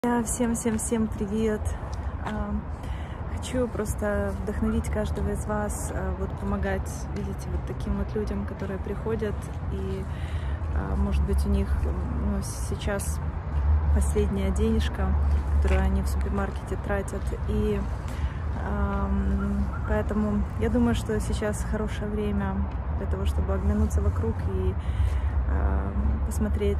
Всем привет! Хочу просто вдохновить каждого из вас, вот помогать, видите, вот таким вот людям, которые приходят, и, может быть, у них сейчас последняя денежка, которую они в супермаркете тратят, и поэтому я думаю, что сейчас хорошее время для того, чтобы оглянуться вокруг и посмотреть,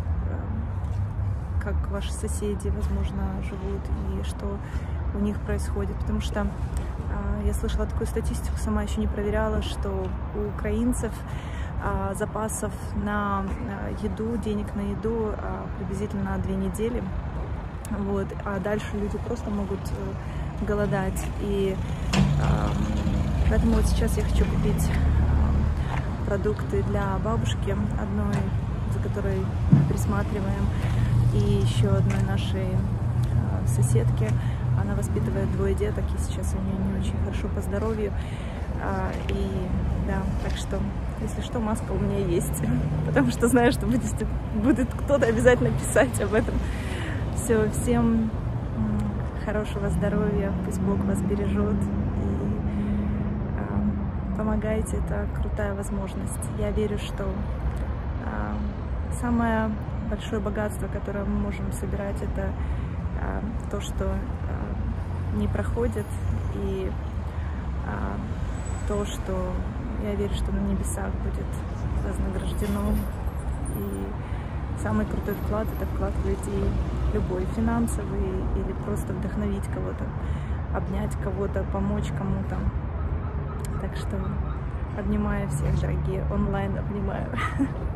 как ваши соседи, возможно, живут и что у них происходит. Потому что я слышала такую статистику, сама еще не проверяла, что у украинцев запасов на еду, денег на еду приблизительно на 2 недели. Вот. А дальше люди просто могут голодать. И поэтому вот сейчас я хочу купить продукты для бабушки одной, за которой мы присматриваем, и еще одной нашей соседки. Она воспитывает 2 деток, и сейчас у нее не очень хорошо по здоровью. И да, так что, если что, маска у меня есть, потому что знаю, что будет кто-то обязательно писать об этом. Все, всем хорошего здоровья, пусть Бог вас бережет, и помогайте, это крутая возможность. Я верю, что самое большое богатство, которое мы можем собирать, это то, что не проходит, и то, что я верю, что на небесах будет вознаграждено. И самый крутой вклад — это вклад в людей, любой, финансовый или просто вдохновить кого-то, обнять кого-то, помочь кому-то. Так что обнимаю всех, дорогие, онлайн обнимаю.